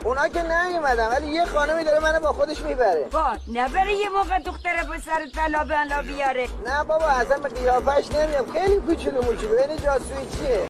اونا که نیومدن ولی یه خانمی داره منو با خودش میبره. نبره یه موقع دختره به سر طلا بلا بیاره. نه بابا اصلا به قیافش نمیام، خیلی کوچولو موچولو. این جاسویی چیه؟